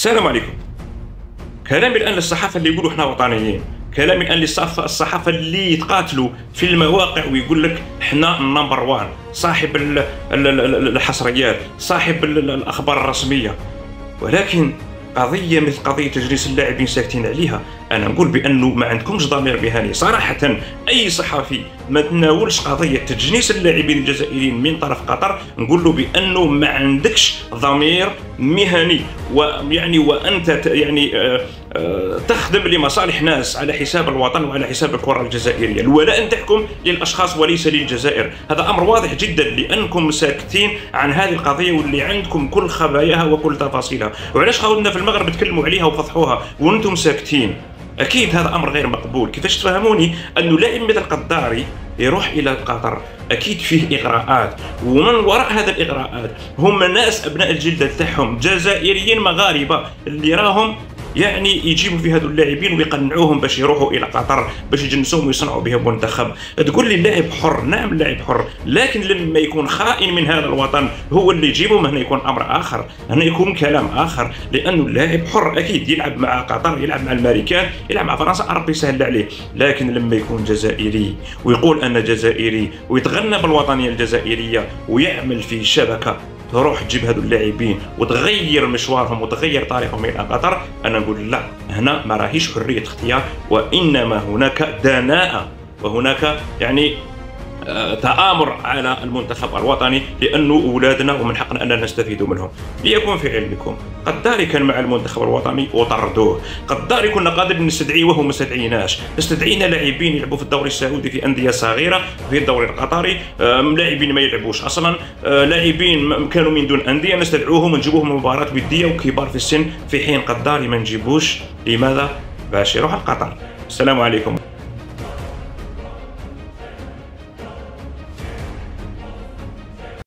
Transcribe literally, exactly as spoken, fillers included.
السلام عليكم. كلامي الان للصحافه اللي يقولوا احنا وطنيين، كلامي الان للصحافه الصحافه اللي يتقاتلوا في المواقع ويقول لك احنا النمبر وان، صاحب الحصريات، صاحب الاخبار الرسميه. ولكن قضيه مثل قضيه تجنيس اللاعبين ساكتين عليها. انا نقول بانه ما عندكمش ضمير مهني صراحه. اي صحفي ما تناولش قضيه تجنيس اللاعبين الجزائريين من طرف قطر نقول له بانه ما عندكش ضمير مهني، ويعني وانت يعني آه آه تخدم لمصالح ناس على حساب الوطن وعلى حساب الكره الجزائريه. الولاء نتاعكم للاشخاص وليس للجزائر، هذا امر واضح جدا لانكم ساكتين عن هذه القضيه واللي عندكم كل خباياها وكل تفاصيلها. وعلاش خاولنا في المغرب تكلموا عليها وفضحوها وانتم ساكتين؟ اكيد هذا امر غير مقبول. كيفاش تفهموني انه لاعب مثل القداري يروح الى قطر؟ اكيد فيه اغراءات، ومن وراء هذا الاغراءات هم ناس ابناء الجلده تاعهم جزائريين مغاربه اللي راهم يعني يجيبوا في هذو اللاعبين ويقنعوهم باش يروحوا الى قطر باش يجنسوهم ويصنعوا بهم منتخب. تقول لي اللاعب حر، نعم اللاعب حر، لكن لما يكون خائن من هذا الوطن هو اللي يجيبهم، هنا يكون امر اخر، هنا يكون كلام اخر. لانه اللاعب حر اكيد يلعب مع قطر، يلعب مع الامريكان، يلعب مع فرنسا، ربي يسهل عليه. لكن لما يكون جزائري ويقول انا جزائري ويتغنى بالوطنيه الجزائريه ويعمل في شبكه تروح تجيب هذو اللاعبين وتغير مشوارهم وتغير طريقهم الى قطر، انا نقول لا، هنا ما راهيش حريه اختيار، وانما هناك دناءه وهناك يعني آه تآمر على المنتخب الوطني، لانه اولادنا ومن حقنا اننا نستفيد منهم. ليكون في علمكم قداري كان مع المنتخب الوطني وطردوه، قداري كنا قادرين نستدعيه وهو ما استدعيناش، استدعينا لاعبين يلعبوا في الدوري السعودي في انديه صغيره في الدوري القطري، آه لاعبين ما يلعبوش اصلا، آه لاعبين كانوا من دون انديه نستدعوهم ونجيبوهم مباراه وديه وكبار في السن، في حين قداري ما نجيبوش. لماذا؟ باش يروح لقطر. السلام عليكم.